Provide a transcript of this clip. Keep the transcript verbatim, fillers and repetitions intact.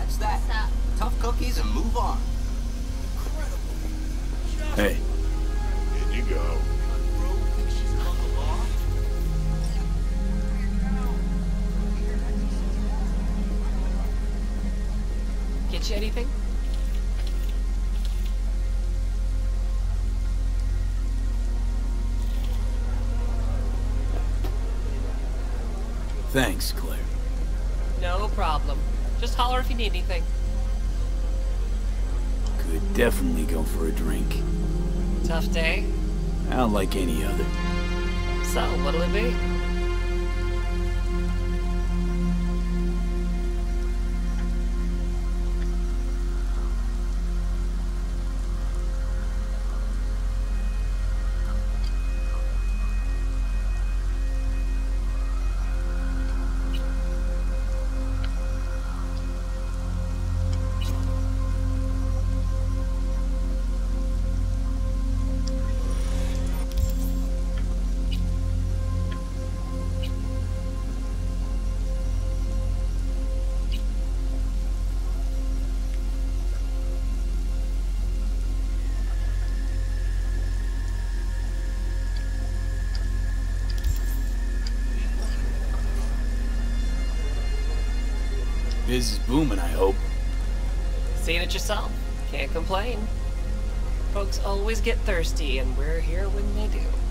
That's that. What's up? Tough cookies and move on. Hey. In you go. Get you anything? Thanks, Claire. No problem. Just holler if you need anything. Could definitely go for a drink. Tough day? Not like any other. So, what'll it be? Biz is booming, I hope. Seen it yourself. Can't complain. Folks always get thirsty, and we're here when they do.